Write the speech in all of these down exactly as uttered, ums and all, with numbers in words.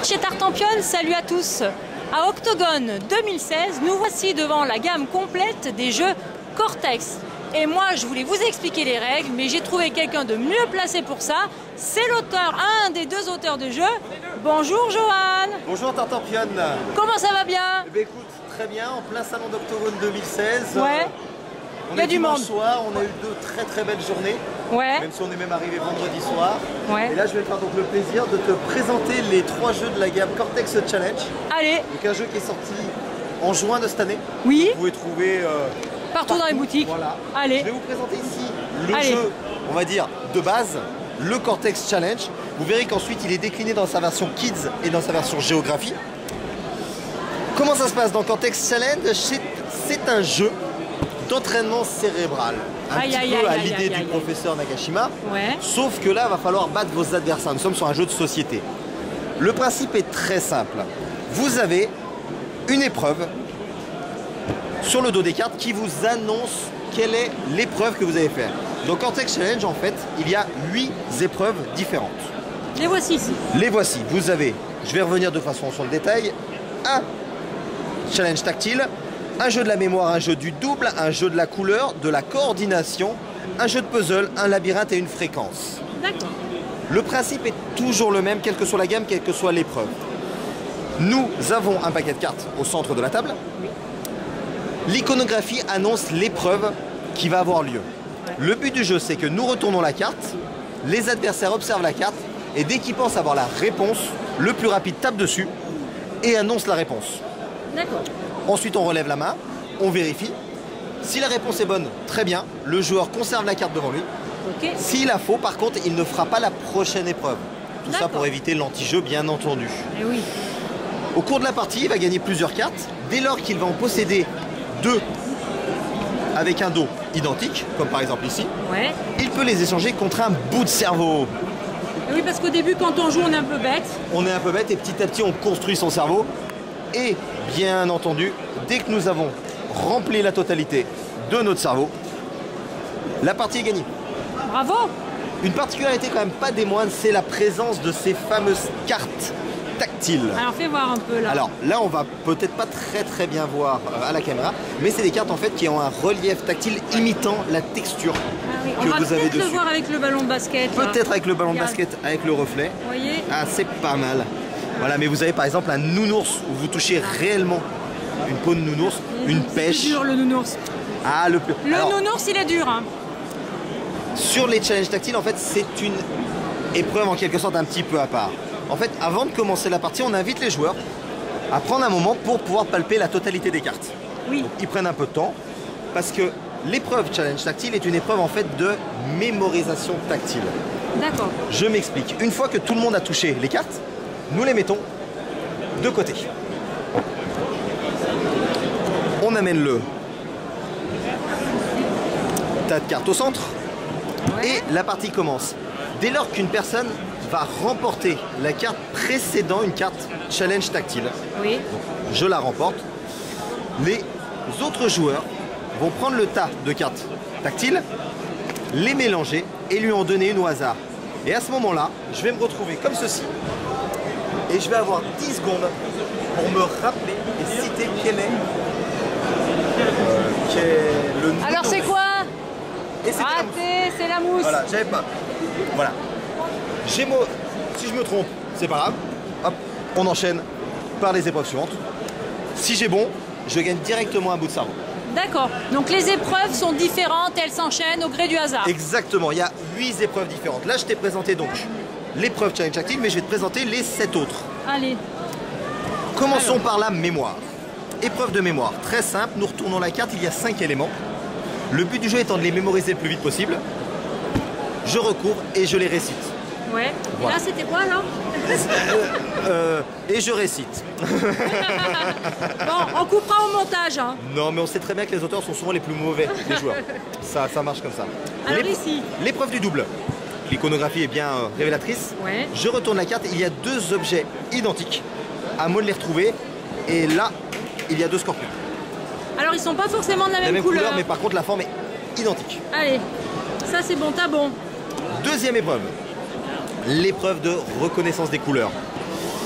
Bonjour chez Tartampion, salut à tous. À Octogone deux mille seize, nous voici devant la gamme complète des jeux Cortex. Et moi, je voulais vous expliquer les règles, mais j'ai trouvé quelqu'un de mieux placé pour ça. C'est l'auteur, un des deux auteurs de jeu. Bonjour Johan. Bonjour Tartampion. Comment ça va bien? Eh bien, écoute, très bien, en plein salon d'Octogone deux mille seize. Ouais. On Il y a est du dimanche monde. soir, on a eu deux très très belles journées. Ouais. Même si on est même arrivé vendredi soir. Ouais. Et là, je vais te faire donc le plaisir de te présenter les trois jeux de la gamme Cortex Challenge. Allez. Donc un jeu qui est sorti en juin de cette année. Oui. Vous pouvez trouver euh, Partout, partout dans les boutiques. Voilà. Allez. Je vais vous présenter ici le Allez. jeu, on va dire, de base, le Cortex Challenge. Vous verrez qu'ensuite, il est décliné dans sa version Kids et dans sa version Géographie. Comment ça se passe dans Cortex Challenge? C'est un jeu d'entraînement cérébral. Un Aïe, petit aïe, peu aïe, à aïe, l'idée aïe, du aïe. professeur Nagashima. Ouais. Sauf que là, il va falloir battre vos adversaires. Nous sommes sur un jeu de société. Le principe est très simple. Vous avez une épreuve sur le dos des cartes qui vous annonce quelle est l'épreuve que vous allez faire. Dans Cortex Challenge, en fait, il y a huit épreuves différentes. Les voici ici. Les voici. Vous avez, je vais revenir de façon sur le détail, un challenge tactile, un jeu de la mémoire, un jeu du double, un jeu de la couleur, de la coordination, un jeu de puzzle, un labyrinthe et une fréquence. D'accord. Le principe est toujours le même, quelle que soit la gamme, quelle que soit l'épreuve. Nous avons un paquet de cartes au centre de la table. L'iconographie annonce l'épreuve qui va avoir lieu. Le but du jeu, c'est que nous retournons la carte, les adversaires observent la carte, et dès qu'ils pensent avoir la réponse, le plus rapide tape dessus et annonce la réponse. D'accord. Ensuite, on relève la main, on vérifie. Si la réponse est bonne, très bien, le joueur conserve la carte devant lui. Ok. S'il a faux, par contre, il ne fera pas la prochaine épreuve. Tout ça pour éviter l'anti-jeu, bien entendu. Eh oui. Au cours de la partie, il va gagner plusieurs cartes. Dès lors qu'il va en posséder deux avec un dos identique, comme par exemple ici, Ouais. il peut les échanger contre un bout de cerveau. Eh oui, parce qu'au début, quand on joue, on est un peu bête. On est un peu bête et petit à petit, on construit son cerveau. Et bien entendu, dès que nous avons rempli la totalité de notre cerveau, la partie est gagnée. Bravo. Une particularité quand même pas des moindres, c'est la présence de ces fameuses cartes tactiles. Alors, fais voir un peu là. Alors là, on va peut-être pas très très bien voir euh, à la caméra, mais c'est des cartes en fait qui ont un relief tactile imitant la texture Ah oui. que On va vous avez peut-être le dessus. voir avec le ballon de basket. là. Peut-être avec le ballon de Regarde. basket, avec le reflet. Vous voyez? Ah, c'est pas mal. Voilà, mais vous avez par exemple un nounours où vous touchez réellement une peau de nounours, une C'est pêche. dur le nounours. Ah, le plus. Le Alors, nounours, il est dur. Hein. sur les challenges tactiles, en fait, c'est une épreuve en quelque sorte un petit peu à part. En fait, avant de commencer la partie, on invite les joueurs à prendre un moment pour pouvoir palper la totalité des cartes. Oui. Donc, ils prennent un peu de temps parce que l'épreuve challenge tactile est une épreuve en fait de mémorisation tactile. D'accord. Je m'explique. Une fois que tout le monde a touché les cartes, nous les mettons de côté. On amène le tas de cartes au centre Ouais. et la partie commence. Dès lors qu'une personne va remporter la carte précédant une carte challenge tactile, Oui. je la remporte, les autres joueurs vont prendre le tas de cartes tactiles, les mélanger et lui en donner une au hasard. Et à ce moment-là, je vais me retrouver comme ceci et je vais avoir dix secondes pour me rappeler et citer quel est, euh, quel est le nom. Alors, c'est quoi? Et c'était la mousse. Raté, c'est la mousse. Voilà, j'avais pas. Voilà. J'ai mo- Si je me trompe, c'est pas grave. Hop, on enchaîne par les épreuves suivantes. Si j'ai bon, je gagne directement un bout de cerveau. D'accord. Donc, les épreuves sont différentes, elles s'enchaînent au gré du hasard. Exactement, il y a huit épreuves différentes. Là, je t'ai présenté donc l'épreuve challenge tactile, mais je vais te présenter les sept autres. Allez. Commençons Alors. par la mémoire. Épreuve de mémoire, très simple, nous retournons la carte, il y a cinq éléments. Le but du jeu étant de les mémoriser le plus vite possible. Je recouvre et je les récite. Ouais. Voilà. Là, c'était quoi, là? Euh, et je récite. Bon, on coupera au montage. Hein. Non, mais on sait très bien que les auteurs sont souvent les plus mauvais des joueurs. Ça, ça marche comme ça. Alors L'ép- ici. L'épreuve du double. L'iconographie est bien euh, révélatrice. Ouais. Je retourne la carte, il y a deux objets identiques. À moi de les retrouver. Et là, il y a deux scorpions. Alors, ils sont pas forcément de la La même, même couleur. couleur, mais par contre la forme est identique. Allez. Ça, c'est bon, t'as bon. Deuxième épreuve. L'épreuve de reconnaissance des couleurs.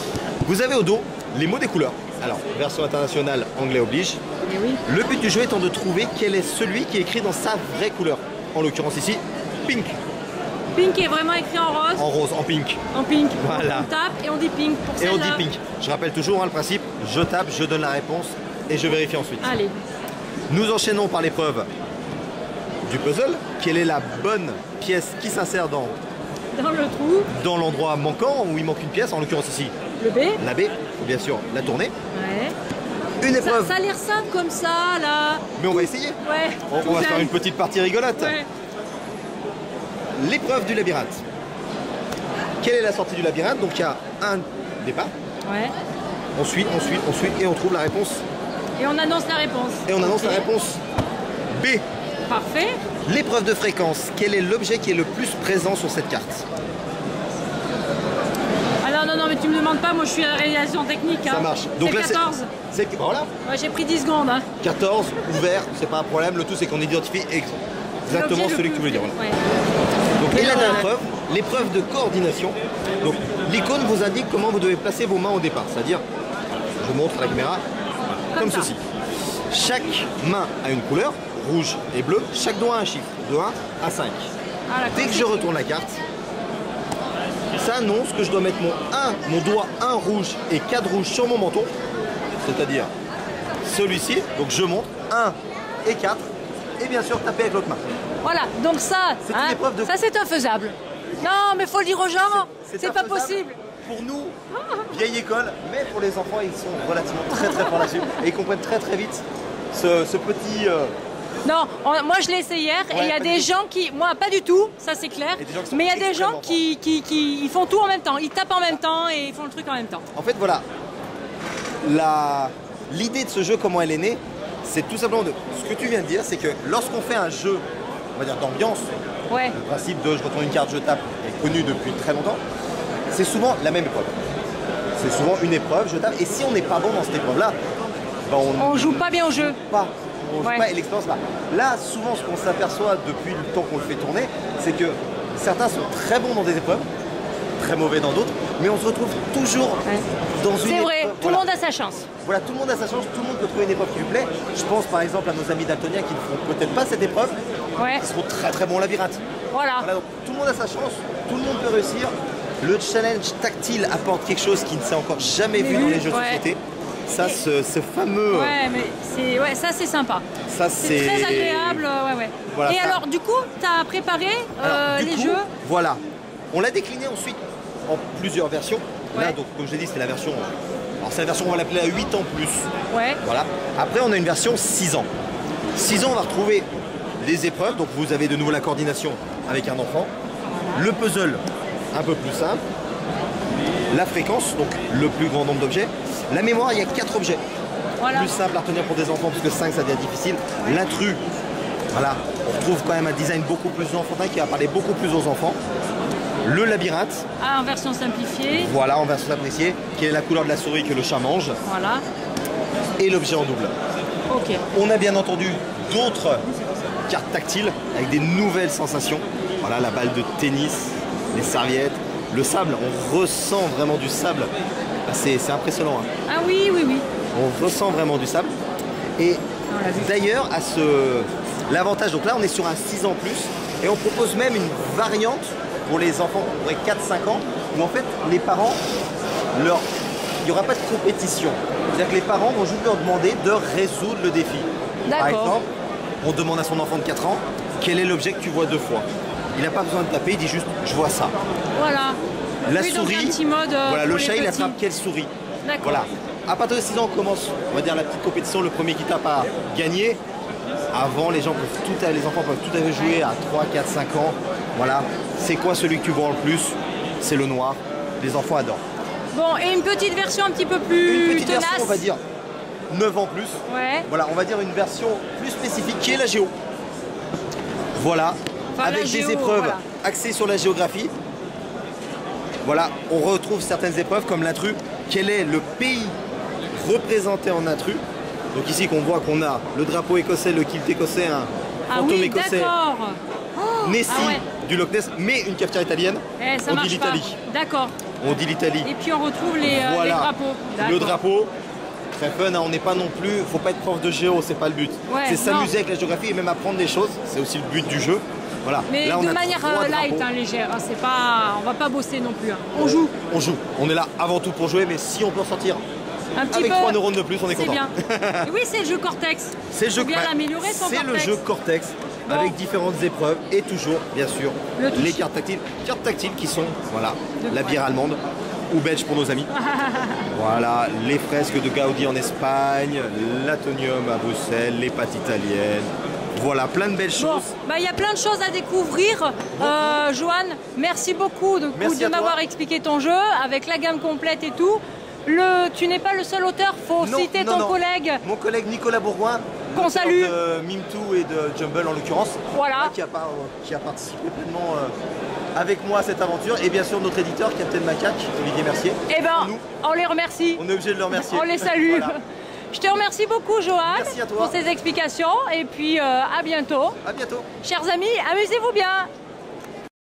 Vous avez au dos les mots des couleurs. Alors, version internationale, anglais oblige. Et oui. Le but du jeu étant de trouver quel est celui qui est écrit dans sa vraie couleur. En l'occurrence ici, pink. Pink est vraiment écrit en rose. En rose, en pink. En pink. Voilà. Donc on tape et on dit pink pour Et on celle-là. dit pink. Je rappelle toujours hein, le principe, je tape, je donne la réponse et je vérifie ensuite. Allez. Nous enchaînons par l'épreuve du puzzle. Quelle est la bonne pièce qui s'insère dans, Dans le trou. dans l'endroit manquant où il manque une pièce, en l'occurrence ici Le B. la B, ou bien sûr la tournée. Ouais. Une Ça, épreuve, ça a l'air simple comme ça, là. mais on va essayer. Ouais. On, tout on va jeune. faire une petite partie rigolote. Ouais. L'épreuve du labyrinthe. Quelle est la sortie du labyrinthe? Donc il y a un départ, Ouais. on suit, on suit, on suit et on trouve la réponse. Et on annonce la réponse. Et on annonce Ok. la réponse B. Parfait. L'épreuve de fréquence. Quel est l'objet qui est le plus présent sur cette carte? Alors non, non, mais tu me demandes pas, moi je suis à la réalisation technique. Hein. Ça marche. Donc là, c'est c'est- quatorze. C'est voilà. Ouais, j'ai pris dix secondes. Hein. quatorze, ouvert, c'est pas un problème. Le tout, c'est qu'on identifie ex- exactement L'objet le celui que tu plus- voulais dire. Voilà. Ouais. Donc, et la Euh, dernière preuve, l'épreuve de coordination. Donc, l'icône vous indique comment vous devez placer vos mains au départ. C'est-à-dire, je montre à la caméra, Comme comme ça. ceci. Chaque main a une couleur, rouge et bleu. Chaque doigt a un chiffre, de un à cinq. Ah, la Dès que je retourne la carte, ça annonce que je dois mettre mon un, mon doigt un rouge et quatre rouges sur mon menton. C'est-à-dire celui-ci. Donc je monte un et quatre. Et bien sûr taper avec l'autre main. Voilà, donc ça, C'est une hein, épreuve de- ça c'est infaisable. Non, mais faut le dire aux gens, c'est pas infaisable possible. Pour nous, vieille école, mais pour les enfants, ils sont relativement très très forts là-dessus. Et ils comprennent très très vite ce, ce petit... euh, Non, on- moi je l'ai essayé hier et Ouais, il y a pas des du tout. gens qui, moi pas du tout, ça c'est clair, Et des gens qui sont mais il y a des extrêmement gens qui, qui, qui ils font tout en même temps, ils tapent en même temps et ils font le truc en même temps. En fait, voilà, La- l'idée de ce jeu, comment elle est née, c'est tout simplement de... Ce que tu viens de dire, c'est que lorsqu'on fait un jeu, on va dire d'ambiance, Ouais, le principe de je retourne une carte, je tape est connu depuis très longtemps, c'est souvent la même épreuve. C'est souvent une épreuve, je tape, et si on n'est pas bon dans cette épreuve-là, ben on, on joue pas bien au jeu. pas. On joue Ouais. pas et l'expérience pas. Là, souvent, ce qu'on s'aperçoit depuis le temps qu'on le fait tourner, c'est que certains sont très bons dans des épreuves, très mauvais dans d'autres, mais on se retrouve toujours Ouais. dans une C'est vrai, épreuve. tout le Voilà. monde a sa chance. Voilà, tout le monde a sa chance, tout le monde peut trouver une épreuve qui lui plaît. Je pense par exemple à nos amis daltoniens qui ne feront peut-être pas cette épreuve, Ouais, qui seront très très bons au labyrinthe. voilà. Voilà, donc tout le monde a sa chance, tout le monde peut réussir. Le challenge tactile apporte quelque chose qui ne s'est encore jamais vu Mais dans oui, les jeux de ouais. société. Ça, ce, ce fameux... Ouais, mais c'est, ouais, ça c'est sympa. Ça, C'est très agréable, euh, ouais, ouais. Voilà, et ça- alors, du coup, tu as préparé euh, Alors, du les coup, jeux. Voilà. On l'a décliné ensuite en plusieurs versions. Là, Ouais. donc, comme je l'ai dit, c'est la version... Alors, c'est la version, on va l'appeler à huit ans plus. Ouais, Voilà. Après, on a une version six ans. six ans, on va retrouver les épreuves. Donc, vous avez de nouveau la coordination avec un enfant. Le puzzle, un peu plus simple. La fréquence, donc le plus grand nombre d'objets. La mémoire, il y a quatre objets. voilà. Plus simple à retenir pour des enfants, puisque cinq, ça devient difficile. L'intrus, voilà. On retrouve quand même un design beaucoup plus enfantin qui va parler beaucoup plus aux enfants. Le labyrinthe, Ah, en version simplifiée. voilà, en version appréciée. Quelle est la couleur de la souris que le chat mange. Voilà. Et l'objet en double. Ok. On a bien entendu d'autres cartes tactiles avec des nouvelles sensations. Voilà, la balle de tennis, les serviettes, le sable. On ressent vraiment du sable. C'est c'est impressionnant. Hein. Ah oui, oui, oui. On ressent vraiment du sable. Et On l'a vu. d'ailleurs, à ce l'avantage, donc là, on est sur un six ans plus. Et on propose même une variante pour les enfants qui auraient quatre cinq ans, où en fait, les parents, leur... il n'y aura pas de compétition. C'est-à-dire que les parents vont juste leur demander de résoudre le défi. Par D'accord. exemple, on demande à son enfant de quatre ans, quel est l'objet que tu vois deux fois? Il n'a pas besoin de taper, il dit juste, je vois ça. Voilà. La Oui, donc souris, un petit mode, euh, voilà, pour le les chat, il petits. attrape quelle souris? D'accord. Voilà. À partir de six ans, on commence, on va dire, la petite compétition, le premier qui tape à gagner. Avant, les gens peuvent tout, à- les enfants peuvent tout à fait jouer à trois, quatre, cinq ans. Voilà. C'est quoi celui que tu vois le plus? C'est le noir. Les enfants adorent. Bon, et une petite version un petit peu plus Une petite tenace. version, on va dire, neuf ans plus. Ouais. Voilà, on va dire une version plus spécifique qui est la géo. Voilà, Enfin, la avec géo, des épreuves voilà. axées sur la géographie. Voilà, on retrouve certaines épreuves comme l'intrus. Quel est le pays représenté en intrus? Donc ici qu'on voit qu'on a le drapeau écossais, le kilt écossais, un Ah fantôme oui, écossais, d'accord. Oh, Nessie ah ouais. du Loch Ness, mais une cafetière italienne. Eh, ça on marche dit pas. l'Italie. D'accord. on dit l'Italie. Et puis on retrouve les, euh, voilà. les drapeaux. Le drapeau, très fun, hein, on n'est pas non plus, faut pas être prof de géo, c'est pas le but. Ouais, c'est s'amuser avec la géographie et même apprendre des choses, c'est aussi le but du jeu. Voilà. Mais là, on de a manière trois euh, light, drapeaux. hein, légère, hein, c'est pas, on va pas bosser non plus. Hein. On joue. On joue, on est là avant tout pour jouer, mais si on peut ressortir Un petit avec peu, trois neurones de plus, on est, c'est content. bien. Et oui, c'est le jeu Cortex. C'est le jeu Faut bien ouais, l'améliorer son C'est Cortex. le jeu Cortex Bon. avec différentes épreuves et toujours, bien sûr, Le touch. les cartes tactiles. Cartes tactiles qui sont, voilà, De la quoi. bière allemande ou belge pour nos amis. Voilà, les fresques de Gaudi en Espagne, l'Atonium à Bruxelles, les pâtes italiennes. Voilà, plein de belles Bon, choses. bah, il y a plein de choses à découvrir. Euh, Johan, merci beaucoup de, Merci de à toi. m'avoir expliqué ton jeu avec la gamme complète et tout. Le, tu n'es pas le seul auteur, faut Non, citer non, ton non. collègue. Mon collègue Nicolas Bourgoin, Qu'on l'auteur salue. de Mimtou et de Jumble en l'occurrence, Voilà. qui, a, par- qui a participé pleinement euh, avec moi à cette aventure. Et bien sûr notre éditeur, Captain Macaque, Olivier Mercier. Eh ben, Nous, on les remercie. on est obligé de le remercier. On les salue. Voilà. Je te remercie beaucoup, Johan, Merci à toi. pour ces explications. Et puis, euh, à bientôt. À bientôt. Chers amis, amusez-vous bien.